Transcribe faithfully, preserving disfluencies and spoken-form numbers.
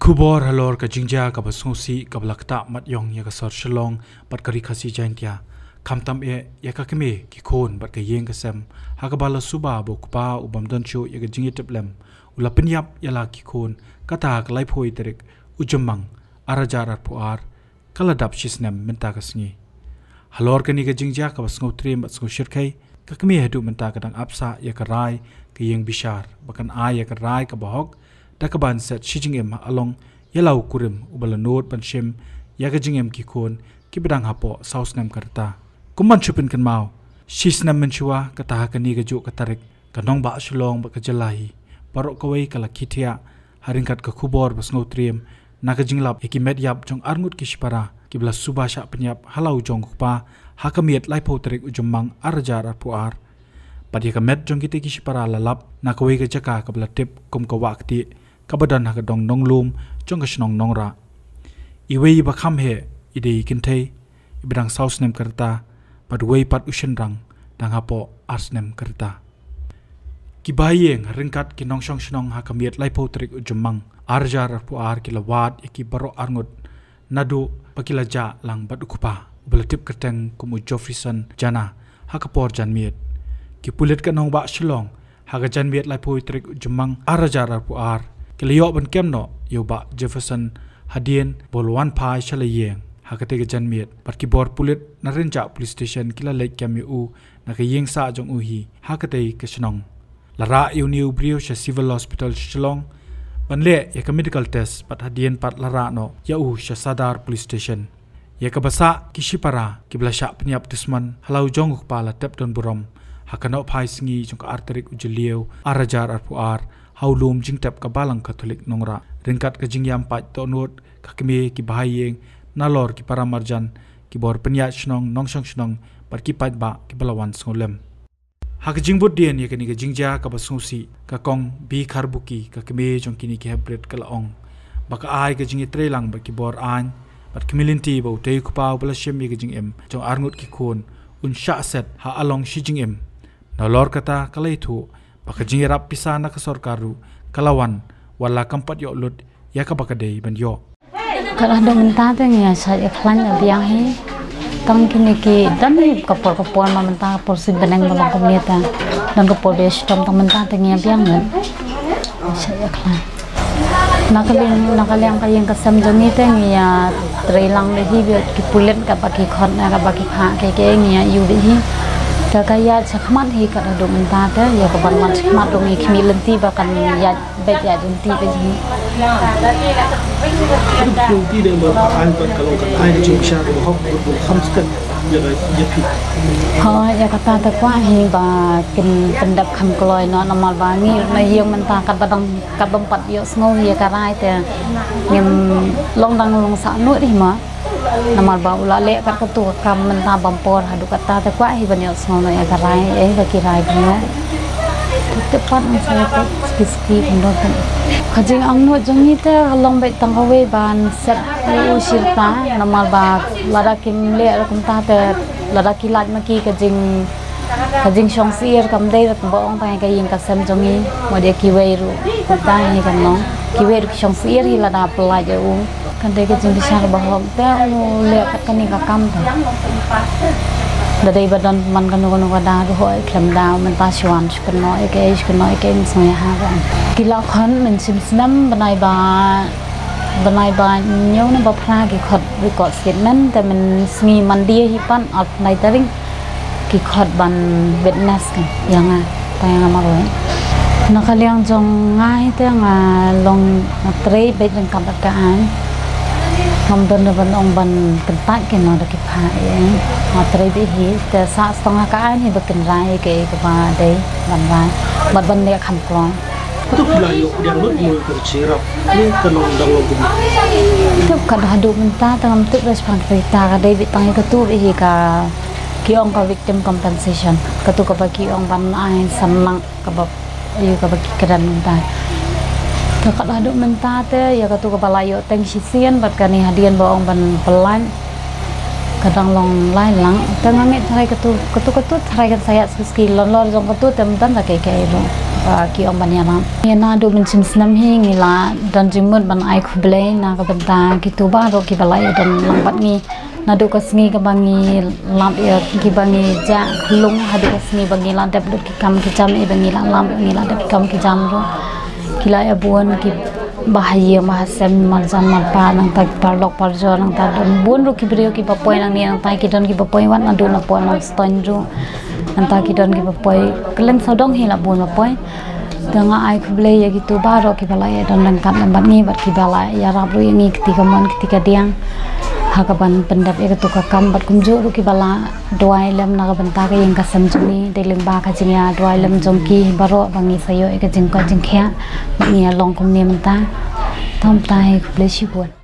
Kubor halor ka jingja ka basungsi ka blakta mat yong ya ka sor shalong pat kari khasi jaintia khamtam e ya ka keme ki khon bat ka yeng ka sem ha ka bala suba bo kupa ubam don chu ya ka jingi teplem ula penyap ya la ki khon kata ka lai phoi terik ujamang arajar ar puar kala dap shisnem menta ka sngi halor ka ni ka jingja ka basngu trim bat sngu shirkai ka keme hedu menta ka dang apsa ya ka rai ka yeng bishar bakan a ya ka rai ka bahok Dakaban set shijingem along yalau kurim ubala nod panshem yaga jingem kikon kibedang hapo sausnam karta kuman chupin kan mau shisnam menchua kata kani gajo katarik kanong ba shlong ba kajalahi parok kawai kala kitia haringkat ka kubor basngau triem naga jinglap ekimet yap jong arngut kishpara kibla subasha penyap halau jong kupa hakamiet laipo tarik ujumang arjar arpuar pada kamet jong kita kishpara lalap nakawai ka jaka kabla tip kum ka wakti kabadan ha dong nong lum chong ka snong nong ra iwei ba kham he idei kintei ibdang sausnem karta padwei pat ushen rang dang hapo arsnem karta kibayeng ringkat kinong shong snong ha kamiet laipo trik ujumang arjar pu ar kilawat iki baro arngut nadu pakila ja lang bat ukupa belatip keteng kumu jofrison jana ha kapor janmiet kipulit kanong ba shlong ha ga janmiet laipo trik ujumang arjar pu ar Kiliyo ban kemno yoba Jefferson hadien bolwan pai shalayeng hakate ga janmiet pat ki bor pulit na renja police station kila lek kemi u na ka yeng sa jong uhi hakate ka snong lara yu new brio sha civil hospital shlong ban le ya ka medical test pat hadien pat lara no ya u sha sadar police station ya ka basa kishipara kibla sha pnyap tisman halau jong pala tep don burom hakano pai singi jong ka arterik ujelieu arajar arpuar haulum jingtap ka balang katolik nongra ringkat ka jingyam pat to not ka kemi ki bahayeng nalor ki paramarjan ki bor penya snong nongsong snong par ki pat ba ki balawan sngolem ha ka jingbut dien ye kani ka jingja ka basusi ka kong bi kharbuki ka kemi jong kini ki hebret ka laong baka ai ka jingi trelang ba ki bor an pat kemilinti bo te ku pa bala shem ye ka jingem jong arngut ki khon un sha set ha along shi jingem nalor kata kalai thu baka jingirap pisana ka sorkaru kalawan wala kampat yo lut ya ka baka dei ban yo kalau ada mentah tu ya saya klan ya biang he tang kini ki dan kapor kapor ma mentah por si beneng belum komunita dan kapor des tom tang mentah tu ya biang kan saya klan nakaliang nakaliang kayang kasam jongi tu ya trailang le hi ki pulet ka baki khon ka baki pha ke ke ya yu de hi Kakaya cakmat hi kat adu mentah tu ya kapan mat cakmat dong ikmi lenti bahkan ya bet ya lenti beji. Lenti dia berpahan kalau kat air jumsha bahok berbul khamskan jaga japi. Oh ya kata tak kuah hi ba kin pendap kham kloi no normal bangi na yang mentah kat badang kat tempat yo sngo ya karai te ngem long dang long sa nu di ma. Namal ba ula le kat ketu kam mentah bampor hadu kata ta kwa hi banyak sngono ya karai eh bagi rai bino tepat saya tak ski bino kan kajing angno jongi te long bet tangkawe ban set u sirta namal ba lada kim le kum ta te lada kilat maki kajing kajing shong sir kam dei rak bong pa ka yin ka sam jongi mode kiwe ru ta hi kan no kiwe ru shong sir hi lada pla je u kan dei ka jing bisa bahom te le kat kani ka kam ta dari badan man kan no no da ro hoi klam da man ta shwan kan no e ke kan no e ke so ya ha ban kila khon min sim snam banai ba banai ba nyau na ba phra ki khot record statement te min smi man dia hi pan at nai taring ki khot ban witness kan yang a pa yang ma ro nakaliang jong ngai te nga long na tre be jeng kam ka an Hầm đơn là vẫn ông bần cần tách cái nó được kịp hại họ thấy bị hí từ xa xong là cái thì bật cần rai cái và đấy bần rai bật bần lẹ khăm con itu belayu yang lu mau kerja ini kenong dalam rumah itu kan hadu minta dalam tu respon kita kadai bị tăng cái tu bị cả khi ông có victim compensation cái tu có bagi ông ban ai senang cái bab yêu cái bagi keran minta Dekat haduk mentah te ya katu kepala yo teng sisian bat kani hadian baong ban pelan kadang long lai lang tengah mit tharai katu katu katu tharai kan saya ski lon lon jong katu tem tan la kai kai lo ki om ban yaram ya na do min sim snam hi ngila dan jimut ban ai khuble na ka banta ki tu ba ro ki balai dan lambat ngi na do ka sngi ka bangi lamp ya ki bangi ja khulung hadu ka sngi bangi la dab ki kam ki jam e bangi la lamp ngi la dab kam ki jam ro kila ya buan ki bahaya mahasem marjan marpa nang tak parlok parjo nang ta don bun ru ki brio ki papoi nang ni nang tai ki don ki papoi wan adu na pon nang ston ru nang ta ki don ki papoi klem sodong hi la bun papoi tanga ai khuble ya gitu baro ki balai don nang kat lambat ngi bat ki balai ya rab ru ngi ketika mon ketika diang hakaban pendap e ketuka kam bat kumjo ru ki bala doai lem na ban ta ka yang ka samjuni de lem ba ka jinya doai lem jongki baro bangi sayo e ka jing ka jing khya ngi long kum nem ta tom tai khuble shi bon